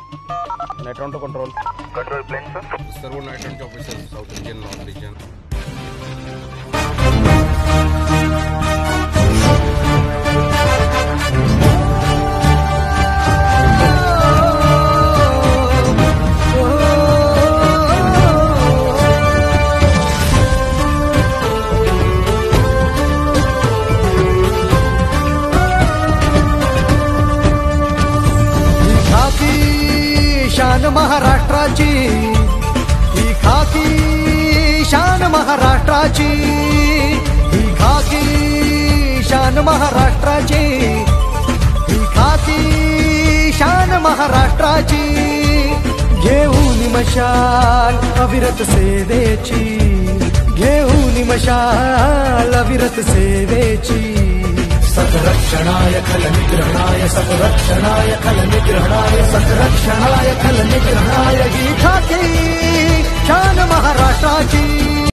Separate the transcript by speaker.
Speaker 1: Natron to control.
Speaker 2: Control plane, sir.
Speaker 1: Servo Natron officer, South Indian North Region.
Speaker 3: शान महाराष्ट्राची, ही खाकी शान महाराष्ट्राची, ही खाकी शान महाराष्ट्राची, ही खाकी शान महाराष्ट्राची. घेऊन मशाल अविरत सेवेची, घेऊन मशाल अविरत सेवेची. सतरक्षणाय खल निग्रहणाय, सतरक्षणाय खल निग्रहणाय, सतरक्षणाय